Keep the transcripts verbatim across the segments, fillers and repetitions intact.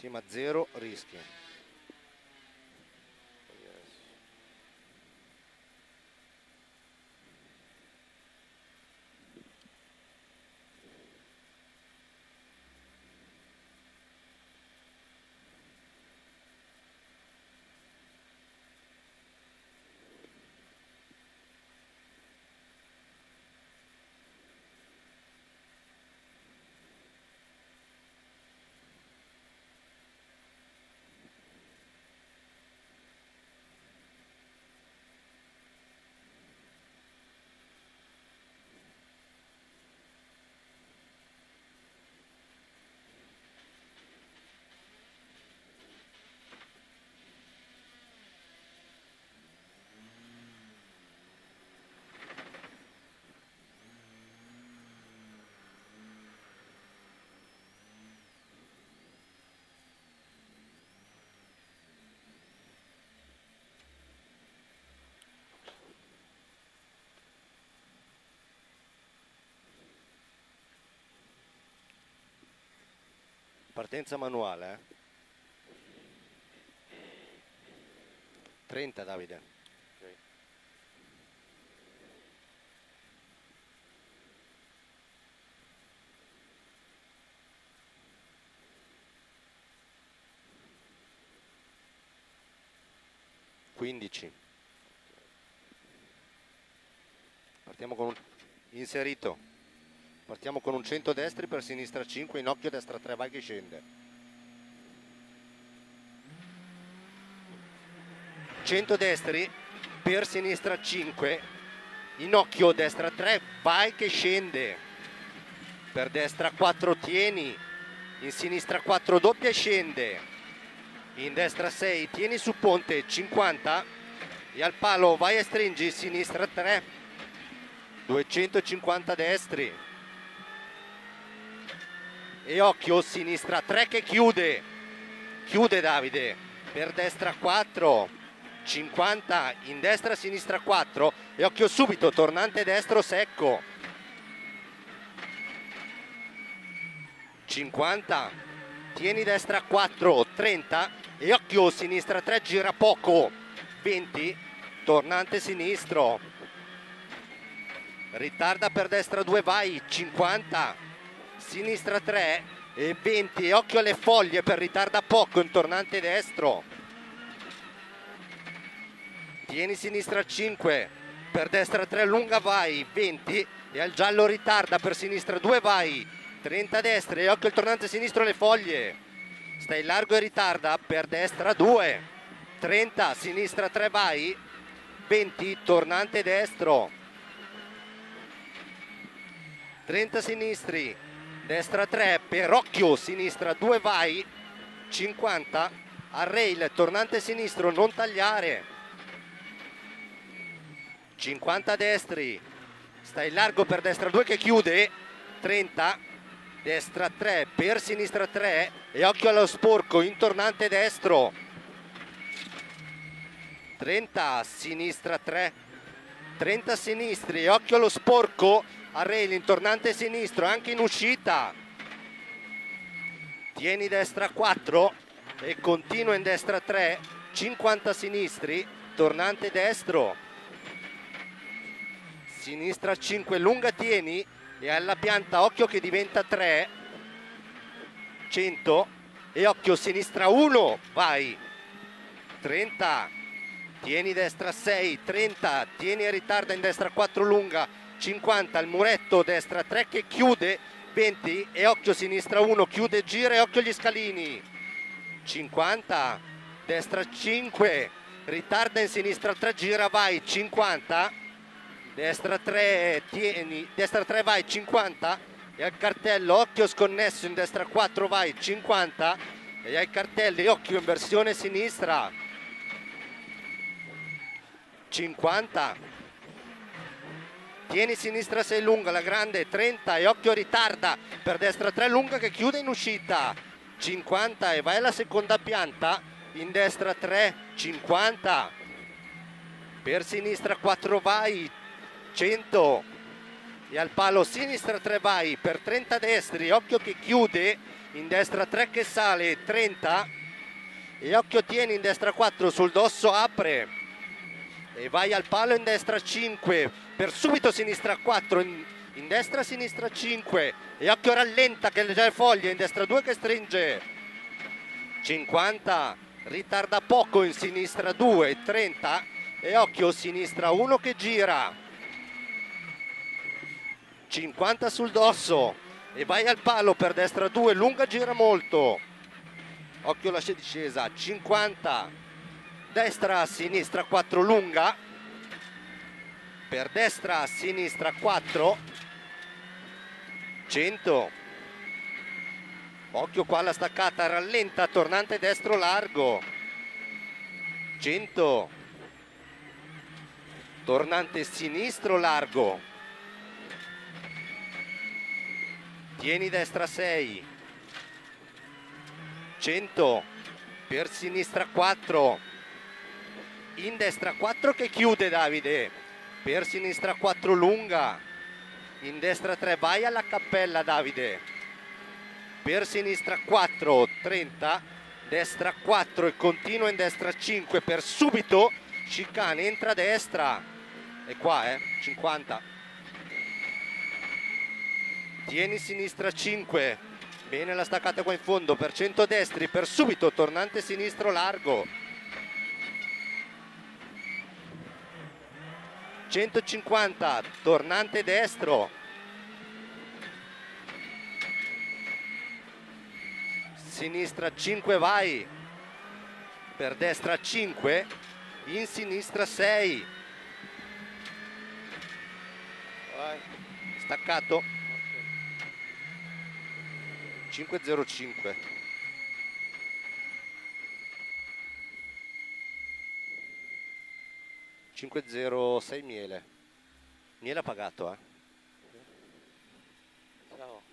Sì, ma zero rischi. Partenza manuale, eh? trenta, Davide. Okay. quindici. Partiamo con un inserito. Partiamo con un cento destri per sinistra cinque, in occhio destra tre, vai che scende. cento destri per sinistra cinque, in occhio destra tre, vai che scende. Per destra quattro tieni, in sinistra quattro doppia e scende. In destra sei, tieni su ponte cinquanta e al palo vai e stringi, sinistra tre, duecentocinquanta destri. E occhio sinistra tre che chiude, chiude Davide, per destra quattro, cinquanta, in destra sinistra quattro e occhio subito, tornante destro secco, cinquanta, tieni destra quattro, trenta e occhio sinistra tre, gira poco, venti, tornante sinistro, ritarda per destra due, vai, cinquanta, sinistra tre e venti e occhio alle foglie per ritarda poco in tornante destro, tieni sinistra cinque per destra tre lunga, vai, venti e al giallo ritarda per sinistra due, vai, trenta destra e occhio il tornante sinistro alle foglie, stai largo e ritarda per destra due, trenta sinistra tre, vai, venti tornante destro, trenta sinistri, destra tre per occhio sinistra due, vai, cinquanta al rail, tornante sinistro non tagliare, cinquanta destri, stai largo per destra due che chiude, trenta, destra tre per sinistra tre e occhio allo sporco in tornante destro, trenta sinistra tre, trenta sinistri e occhio allo sporco a rail in tornante sinistro anche in uscita, tieni destra quattro e continua in destra tre, cinquanta sinistri, tornante destro, sinistra cinque lunga tieni e alla pianta occhio che diventa tre, cento e occhio sinistra uno, vai, trenta, tieni destra sei, trenta, tieni e ritarda in destra quattro lunga, cinquanta al muretto, destra tre che chiude, venti e occhio sinistra uno, chiude, gira e occhio gli scalini, cinquanta, destra cinque, ritarda in sinistra tre, gira, vai, cinquanta, destra tre, tieni, destra tre, vai, cinquanta e al cartello, occhio sconnesso in destra quattro, vai, cinquanta e ai cartelli, occhio in versione sinistra, cinquanta, tieni sinistra sei lunga, la grande, trenta e occhio ritarda per destra tre lunga che chiude in uscita, cinquanta e vai alla seconda pianta, in destra tre, cinquanta, per sinistra quattro, vai, cento e al palo sinistra tre, vai, per trenta destri, occhio che chiude, in destra tre che sale, trenta, e occhio tieni in destra quattro, sul dosso apre, e vai al palo in destra cinque, per subito sinistra quattro, in, in destra sinistra cinque, e occhio rallenta che già è foglia, in destra due che stringe, cinquanta, ritarda poco in sinistra due, trenta, e occhio sinistra uno che gira, cinquanta sul dosso, e vai al palo per destra due, lunga gira molto, occhio la discesa, cinquanta, destra sinistra quattro lunga, per destra sinistra quattro, cento, occhio qua la staccata, rallenta, tornante destro largo, cento, tornante sinistro largo, tieni destra sei, cento, per sinistra quattro, in destra quattro che chiude Davide, per sinistra quattro lunga, in destra tre, vai alla cappella Davide, per sinistra quattro, trenta, destra quattro e continua in destra cinque, per subito chicane, entra a destra, e qua eh, cinquanta, tieni sinistra cinque, bene la staccata qua in fondo, per cento destri, per subito tornante sinistro largo, centocinquanta, tornante destro, sinistra cinque vai, per destra cinque, in sinistra sei, vai. Staccato, cinque zero cinque, cinque zero sei miele, miele ha pagato eh. Ciao.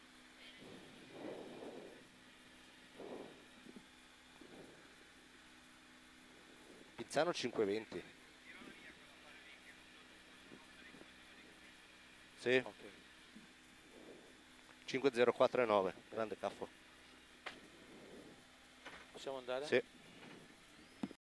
Pizzano cinque venti. Sì. Ok. cinque zero quattro nove, grande caffo. Possiamo andare? Sì.